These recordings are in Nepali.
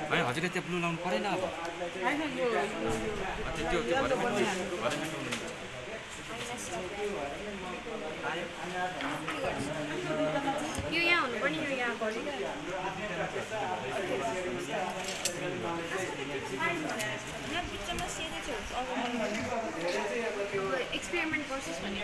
होइन हजुरले त्यो ब्लू लाउनु परेन अब यो यहाँ हुनुपर्ने यो यहाँ एक्सपेरिमेन्ट गर्छस् भने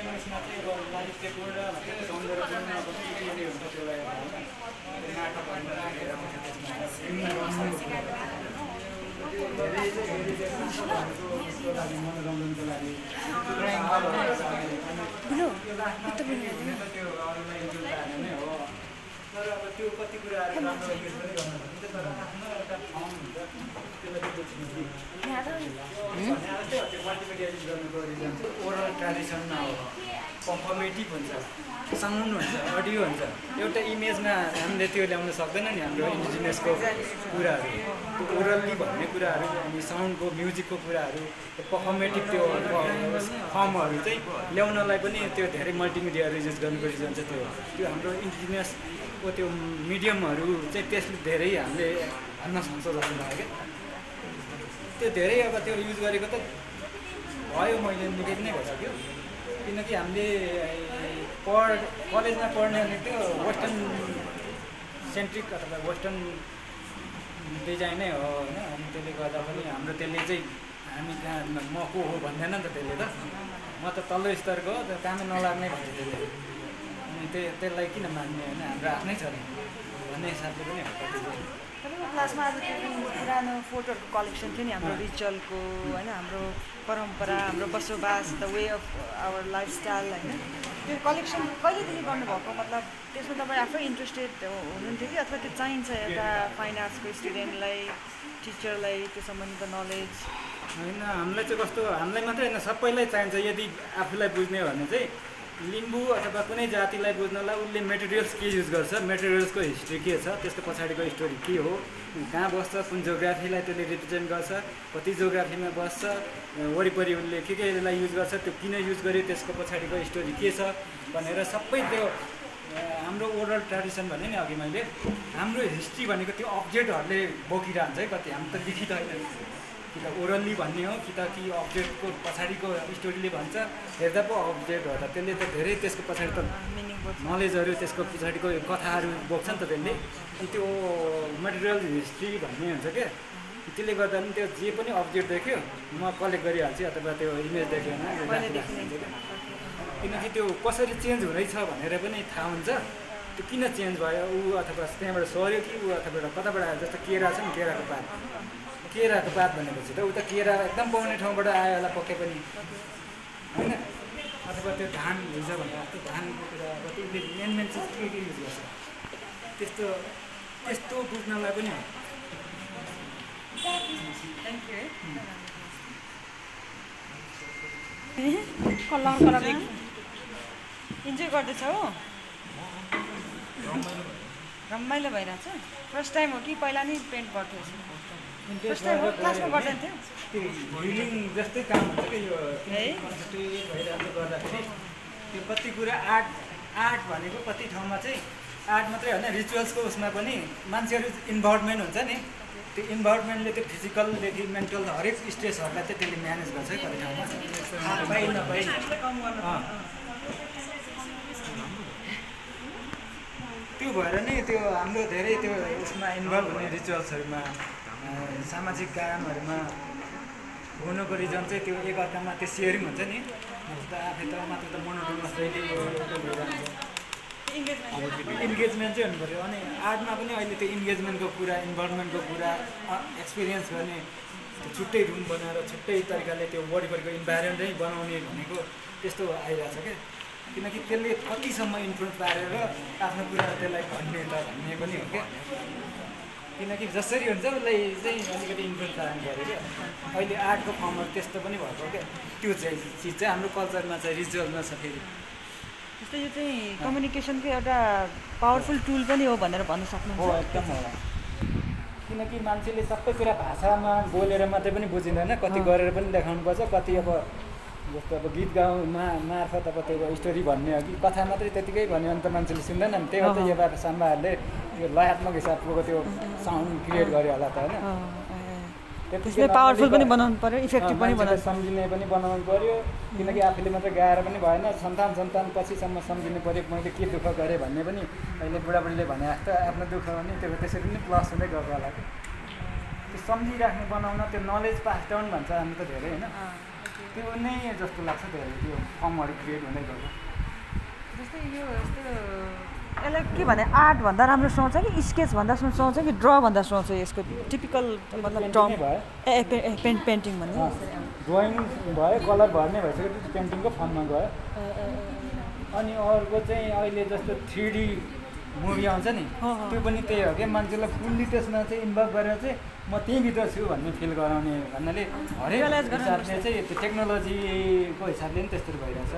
तर अब त्यो कति कुराहरू राम्रो युज पनि गर्न सकिन्छ तर आफ्नो एउटा फर्म हुन्छ त्यसलाई मल्टिमिडिया युज गर्नुको रिजन चाहिँ ओरल ट्रेडिसन हो पर्फर्मेटिभ हुन्छ साउन्ड हुन्छ अडियो हुन्छ एउटा इमेजमा हामीले त्यो ल्याउन सक्दैन नि हाम्रो इन्डिजिनियसको कुराहरू त्यो ओरल्ली भन्ने कुराहरू अनि साउन्डको म्युजिकको कुराहरू पर्फर्मेटिभ त्यो फर्महरू चाहिँ ल्याउनलाई पनि त्यो धेरै मल्टिमिडिया युज गर्नुको रिजन चाहिँ त्यो हाम्रो इन्डिजिनियसको त्यो मिडियमहरू चाहिँ त्यसले धेरै हामीले भन्न सक्छौँ जस्तो लाग्यो क्या त्यो धेरै अब त्यो युज गरेको त भयो मैले निकै नै भइसक्यो किनकि हामीले कलेजमा पढ्ने भने त्यो वेस्टर्न सेन्ट्रिक अथवा वेस्टर्न डिजाइन नै हो होइन अनि त्यसले गर्दा पनि हाम्रो त्यसले चाहिँ हामी कहाँ म को हो भन्दैन नि त त्यसले त म त तल्लो स्तरको हो कामै नलाग्ने भन्छ त्यसले अनि त्यसलाई किन मान्ने होइन हाम्रो आफ्नै छ नि भन्ने हिसाबले पनि हो तपाईँको क्लासमा आज त्यो पुरानो फोटोहरूको कलेक्सन थियो नि हाम्रो रिचुअलको होइन हाम्रो परम्परा हाम्रो बसोबास the way of our lifestyle होइन त्यो कलेक्सन कहिलेदेखि गर्नुभएको मतलब त्यसमा तपाईँ आफै इन्ट्रेस्टेड हुनुहुन्थ्यो कि अथवा त्यो चाहिन्छ एउटा फाइन आर्ट्सको स्टुडेन्टलाई टिचरलाई त्यो सम्बन्धित नलेज होइन हामीलाई चाहिँ कस्तो हामीलाई मात्रै होइन सबैलाई चाहिन्छ यदि आफूलाई बुझ्ने हो भने चाहिँ लिम्बू अथवा कुनै जातिलाई बुझ्नलाई उसले मेटेरियल्स के युज गर्छ मेटेरियल्सको हिस्ट्री के छ त्यसको पछाडिको स्टोरी के हो कहाँ बस्छ कुन जोग्राफीलाई त्यसले रिप्रेजेन्ट गर्छ कति जोग्राफीमा बस्छ वरिपरि उसले केलाई युज गर्छ त्यो किन युज गर्यो त्यसको पछाडिको स्टोरी के छ भनेर सबै त्यो हाम्रो ओरल ट्रेडिसन भने नि अघि मैले हाम्रो हिस्ट्री भनेको त्यो अब्जेक्टहरूले बोकिरहन्छ है कति हाम्रो त लिखित होइन कि त ओरल्ली भन्ने हो कि त कि अब्जेक्टको पछाडिको स्टोरीले भन्छ हेर्दा पो अब्जेक्ट हो त त्यसले त धेरै त्यसको पछाडि त नलेजहरू त्यसको पछाडिको कथाहरू बोक्छ नि त त्यसले अनि त्यो मेटेरियल हिस्ट्री भन्ने हुन्छ क्या त्यसले गर्दा पनि त्यो जे पनि अब्जेक्ट देख्यो म कलेक्ट गरिहाल्छु अथवा त्यो इमेज देख्यो भने किनकि त्यो कसरी चेन्ज हुँदैछ भनेर पनि थाहा हुन्छ त्यो किन चेन्ज भयो ऊ अथवा त्यहाँबाट सर्यो कि ऊ अथवा कताबाट आयो जस्तो केरा छ नि केराको पात भनेपछि त ऊ त केरा एकदम पाउने ठाउँबाट आयो होला पक्कै पनि होइन अथवा त्यो धान हुन्छ भनेर त्यो धानको कुरा अब त्यसले मेन चिज के युज गर्छ त्यस्तो बुझ्नलाई पनि हो इन्जोय गर्दैछौ रमाइलो भइरहेछ फर्स्ट टाइम हो कि पहिला नि पेन्ट गर्थ्यो फर्स्ट टाइम हो क्लासमा गर्दैन थियो हिलिङ जस्तै काम हुन्छ कि यो भइरहेको गर्दाखेरि त्यो कति कुरा आर्ट भनेको कति ठाउँमा चाहिँ आर्ट मात्रै होइन रिचुअल्सको उसमा पनि मान्छेहरू इन्भल्भमेन्ट हुन्छ नि त्यो इन्भल्भमेन्टले त्यो फिजिकलदेखि मेन्टल हरेक स्ट्रेसहरूलाई चाहिँ त्यसले म्यानेज गर्छ है कति ठाउँमा त्यो भएर नै त्यो हाम्रो धेरै त्यो उसमा इन्भल्भ हुने रिचुअल्सहरूमा सामाजिक कामहरूमा हुनुको रिजन चाहिँ त्यो एकअर्कामा त्यो सेयरिङ हुन्छ नि आफै त मात्र त मोनोटोनस इन्गेजमेन्ट चाहिँ हुनु पऱ्यो अनि आर्टमा पनि अहिले त्यो इन्गेजमेन्टको कुरा इन्भल्भमेन्टको कुरा एक्सपिरियन्स गर्ने छुट्टै रुम बनाएर छुट्टै तरिकाले त्यो वरिपरिको इन्भाइरोमेन्टै बनाउने भनेको त्यस्तो आइरहेछ क्या किनकि त्यसले कतिसम्म इन्फ्लुएन्स पारेर आफ्नो कुरा त्यसलाई भन्ने त भन्ने पनि हो क्या किनकि जसरी हुन्छ उसलाई चाहिँ अलिकति इन्फ्लुएन्स पार्नु पऱ्यो क्या अहिले आर्टको फर्महरू त्यस्तो पनि भएको क्या त्यो चाहिँ चिज चाहिँ हाम्रो कल्चरमा चाहिँ रिचुअलमा छ फेरि जस्तै यो चाहिँ कम्युनिकेसनको एउटा पावरफुल टुल पनि हो भनेर भन्न सक्नुहुन्छ हो एकदम हो किनकि मान्छेले सबै कुरा भाषामा बोलेर मात्रै पनि बुझिँदैन कति गरेर पनि देखाउनुपर्छ कति अब जस्तो अब गीत गाउँमा मार्फत अब त्यो स्टोरी भन्ने हो कि कथा मात्रै त्यतिकै भन्यो भने त मान्छेले सुन्दैन नि त्यही हो त यो बाबा साम्बाहरूले यो लयात्मक हिसाबको त्यो साउन्ड क्रिएट गर्यो होला त होइन त्यसले पावरफुल पनि बनाउनु पर्यो इफेक्टिभ पनि बनाउनु सम्झिने पनि बनाउनु पर्यो किनकि आफूले मात्रै गाएर पनि भएन सन्तान पछिसम्म सम्झिनु पर्यो मैले के दुःख गरेँ भन्ने पनि अहिले बुढाबुढीले भने जस्तो आफ्नो दुःख भने त्यो त्यसरी पनि प्लस हुँदै गएको होला कि त्यो सम्झिराख्ने बनाउन त्यो नलेज पास डाउन भन्छ हामी त धेरै होइन त्यो नै जस्तो लाग्छ धेरै त्यो फर्महरू क्रिएट हुँदै गएको जस्तै यो यस्तो यसलाई के भने आर्ट भन्दा राम्रो सोच्छ कि स्केच भन्दा सोच्छ कि ड्र भन्दा सोच्छ यसको टिपिकल मतलब टर्म पेन्टिङ भन्ने ड्रइङ भयो कलर भर्ने भइसक्यो पेन्टिङको फर्ममा गयो अनि अर्को चाहिँ अहिले जस्तो 3D मुभी आउँछ नि त्यो पनि त्यही हो क्या मान्छेलाई फुल्ली त्यसमा चाहिँ इन्भल्भ गरेर चाहिँ म त्यहीँभित्र छु भन्ने फिल गराउने भन्नाले हरेक हिसाबले चाहिँ त्यो टेक्नोलोजीको हिसाबले पनि त्यस्तरी भइरहेछ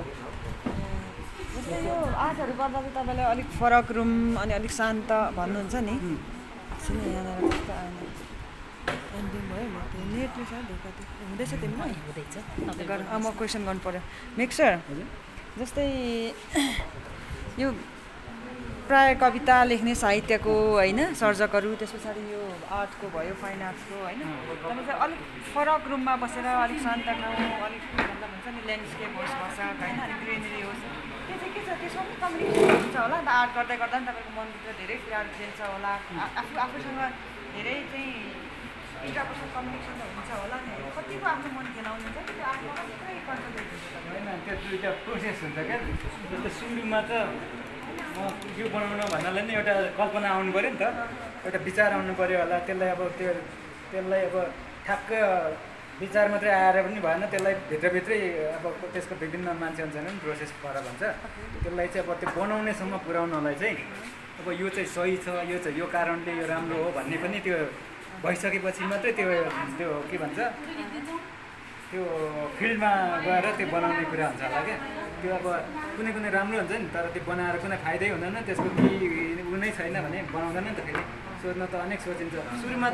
यो आर्टहरू गर्दा चाहिँ तपाईँलाई अलिक फरक रुम अनि अलिक शान्त भन्नुहुन्छ नि यहाँनिर कस्तो आएन एन्डिङ भयो त्यो नेटले छ ढोका त्यो हुँदैछ तिमीलाई हुँदैछ म क्वेसन गर्नु पऱ्यो मिक्सर जस्तै यो प्राय कविता लेख्ने साहित्यको होइन सर्जकहरू त्यस पछाडि यो आर्टको भयो फाइन आर्ट्सको होइन तपाईँ चाहिँ अलिक फरक रुममा बसेर अलिक शान्त ठाउँ अलिक मतलब हुन्छ नि ल्यान्डस्केप होस् भर्साक होइन अलिक ग्रिनेरी होस् त्यो चाहिँ के छ त्यसमा पनि कम्युनिकेसन हुन्छ होला नि त आर्ट गर्दा गर्दा नि तपाईँको मनभित्र धेरै कुराहरू खेल्छ होला आफूसँग धेरै चाहिँ इन्टरपर्सनल कम्युनिकेसन हुन्छ होला नि कतिको आफ्नो मन खेलाउनुहुन्छ कि त्यो आर्टमा मात्रै कन्सन्ट्रेट हुन्छ होइन त्यो दुईवटा प्रोसेस हुन्छ क्या जस्तो सुरुमा त यो बनाउन भन्नाले नि एउटा कल्पना आउनु पऱ्यो नि त एउटा विचार आउनु पऱ्यो होला त्यसलाई अब त्यसलाई अब ठ्याक्क विचार मात्रै आएर पनि भएन त्यसलाई भित्रभित्रै अब त्यसको विभिन्न मान्छे अनुसार पनि प्रोसेस फरक हुन्छ त्यसलाई चाहिँ अब त्यो बनाउनेसम्म पुर्याउनलाई चाहिँ अब यो चाहिँ सही छ यो चाहिँ यो कारणले यो राम्रो हो भन्ने पनि त्यो भइसकेपछि मात्रै त्यो के भन्छ त्यो फिल्डमा गएर त्यो बनाउने कुरा हुन्छ होला क्या त्यो अब कुनै राम्रो हुन्छ नि तर त्यो बनाएर कुनै फाइदै हुँदैन त्यसको ऊ नै छैन भने बनाउँदैन नि त फेरि सोच्न त अनेक सोचिन्छ सुरुमा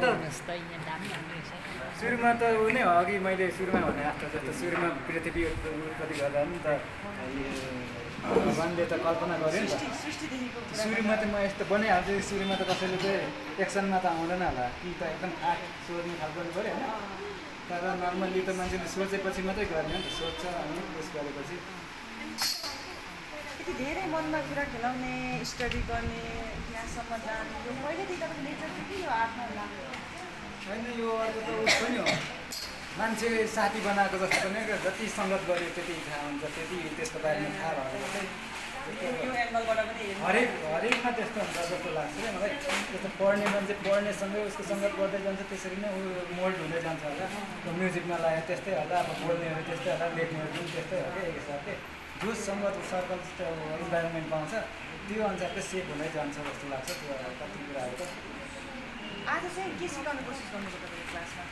त ऊ नै हो अघि मैले सुरुमा भने जस्तो जस्तो सुरुमा पृथ्वी उत्पत्ति गर्दा नि त भगवान्ले त कल्पना गर्यो नि त सुरुमा त म यस्तो बनाइहाल्छु सुरुमा त कसैले चाहिँ एक्सनमा त आउँदैन होला कि त एकदम आर्ट सोच्ने खालको गर्नु पऱ्यो होइन तर नर्मल्ली त मान्छेले सोचेपछि मात्रै गर्ने हो नि त सोध्छ अनि उस गरेपछि यति धेरै मनमा कुरा खेलाउने स्टडी गर्ने त्यहाँसम्म जाने यो पहिलेदेखि तपाईँको नेचर चाहिँ के यो आर्टमा लाग्यो होइन यो अर्को त उस पनि हो मान्छे साथी बनाएको जस्तो पनि जति सङ्गत गऱ्यो त्यति थाहा हुन्छ त्यति त्यसको बारेमा थाहा भयो हरेकमा त्यस्तो हुन्छ जस्तो लाग्छ क्या मलाई त्यस्तो पढ्ने मान्छे पढ्नेसँगै उसको सङ्गत गर्दै जान्छ त्यसरी नै ऊ मोल्ड हुँदै जान्छ होला म्युजिकमा लाग्यो त्यस्तै होला अब बोल्नेहरू त्यस्तै होला लेख्नेहरू पनि त्यस्तै हो क्या एक हिसाबले जो सङ्गत सर्कल इन्भाइरोमेन्ट पाउँछ त्यो अनुसारले सेप हुँदै जान्छ जस्तो लाग्छ त्यो कति कुराहरू त आज चाहिँ के सिकाउने कोसिस गर्नुभयो तपाईँले क्लासमा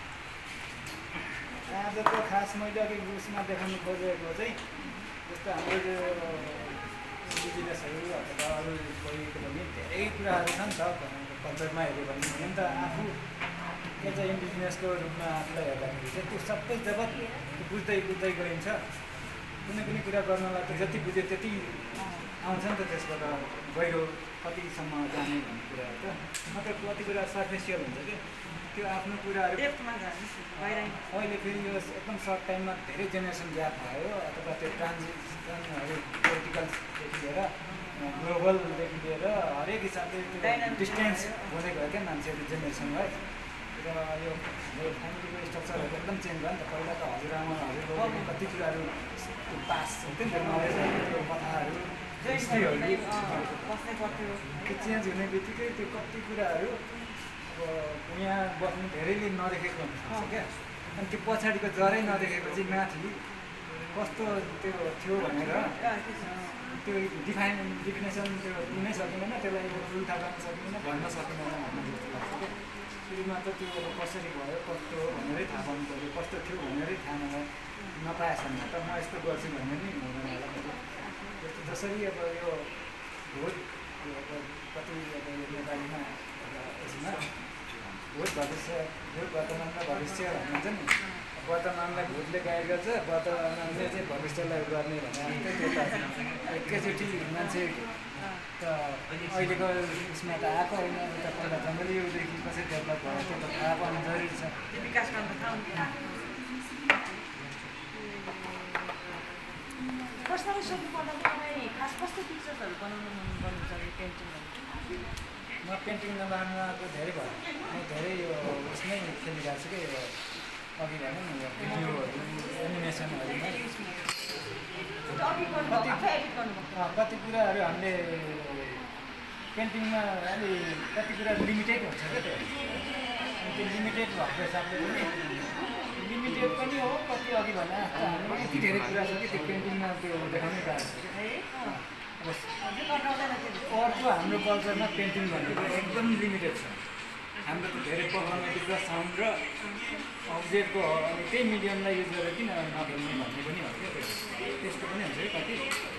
आज त खास मैले अघि उसमा देखाउनु खोजेको चाहिँ जस्तो हाम्रो यो बिजनेसहरू अथवा अरू कोहीको पनि धेरै कुराहरू छ नि त कल्चरमा हेऱ्यो भने नि त आफू एज अ बिजनेसको रूपमा आफूलाई हेर्दाखेरि चाहिँ त्यो सबै जब बुझ्दै गइन्छ कुनै पनि कुरा गर्नलाई त जति बुझ्यो त्यति आउँछ नि त त्यसबाट गहिरो कतिसम्म जाने भन्ने कुराहरू त मतलब कति कुरा सर्फेसियल हुन्छ कि त्यो आफ्नो कुराहरू अहिले फेरि यो एकदम सर्ट टाइममा धेरै जेनेरेसन ग्याप भयो अथवा त्यो ट्रान्जिसनहरू पोलिटिकलदेखि लिएर ग्लोबलदेखि लिएर हरेक हिसाबले त्यो डिस्टेन्स हुँदै गयो क्या मान्छेहरू जेनेरेसनलाई र यो फ्यामिलीको स्ट्रक्चरहरू एकदम चेन्ज भयो नि त पहिला त हजुरआमा हजुरबाबुले कति कुराहरू पास हुन्थ्यो नि त नलेजहरू त्यो कथाहरू हिस्ट्रीहरू त्यो चेन्ज हुने बित्तिकै त्यो कति कुराहरू अब यहाँ बस्नु धेरैले नदेखेको हुनसक्छ क्या अनि त्यो पछाडिको जरै नदेखेपछि माथि कस्तो त्यो थियो भनेर त्यो डिफिनेसन त्यो दिनै सकिँदैन त्यसलाई उल्टा गर्न सकिँदैन भन्न सकिँदैन भन्ने जस्तो लाग्छ क्या सुरुमा त त्यो कसरी भयो कस्तो हो भनेरै थाहा पाउनु पऱ्यो कस्तो थियो भनेरै थाहा नपाएसम्म त म यस्तो गर्छु भन्ने नि हुँदैन होला जस्तो जसरी अब यो भोट कति अब नेपालीमा यसमा भोट भविष्य भोट वर्तमान र भविष्य भनिन्छ नि वर्तमानलाई भोटले गाइड गर्छ वर्तमानले चाहिँ भविष्यलाई गर्ने भने त्यो त एकैचोटि मान्छे अहिलेको उसमा त आएको होइन उता पहिला जङ्गली युगदेखि कसरी डेभलप भयो त्यो त थाहा पाउनु जरुरी छ। त्यो विकासकाण्ड थाहा हुन्छ। पर्सनली सोध्नु पर्दा तपाईँ खास कस्तो पिक्चर्सहरू बनाउनु मन गर्नुहुन्छ यो पेन्टिङहरू? म पेन्टिङ नबाड्नुको धेरै भयो, म धेरै यो उसमै खेलिरहेको छु कि यो अघि भनौँ न यो भिडियोहरू एनिमेसनहरूमा कति कुराहरू हामीले पेन्टिङमा अलि कति कुरा लिमिटेड हुन्छ क्या त्यो, अनि त्यो लिमिटेड भएको हिसाबले पनि लिमिटेड पनि हो, कति अघि भने जस्तो हाम्रो यति धेरै कुरा छ कि त्यो पेन्टिङमा त्यो देखाउनै पाएको छ क्या। अर्को हाम्रो कल्चरमा पेन्टिङ भनेको एकदम लिमिटेड छ, हाम्रो त धेरै पर्फर्मेटिभ र साउन्ड र अब्जेक्टको हो, अनि त्यही मिडियमलाई युज गरेर किन नखेल्ने भन्ने पनि हो क्या त्यो, त्यस्तो पनि हुन्छ है कति।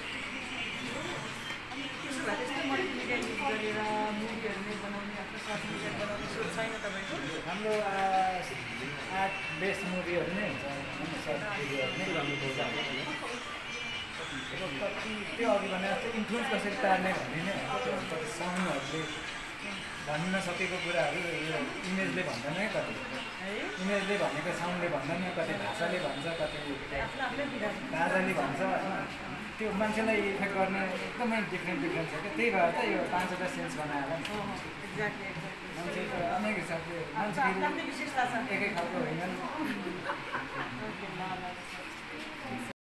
त्यसो भए त्यस्तै मल्टिमिडिया युज गरेर मुभीहरू नै बनाउने आफ्नो सर्ट मिडिया बनाउने सोच छैन तपाईँको? हाम्रो आर्ट बेस मुभीहरू नै हुन्छ, सर्ट भिडियोहरू नै राम्रो बोल्छ। कति त्यो अघि भने जस्तो इन्फ्लुएन्स कसरी पार्ने भन्ने नै हो, कति साउन्डहरूले भन्न नसकेको कुराहरू यो इमेजले भन्दैन है, कति इमेजले भनेको साउन्डले भन्दैन, कति भाषाले भन्छ, कति भाषाले भन्छ, त्यो मान्छेलाई इफेक्ट गर्ने एकदमै डिफ्रेन्ट छ क्या। त्यही भएर त यो 5वटा सेन्स बनाएर मान्छे त अनेक हिसाबले मान्छे एकै खालको होइन।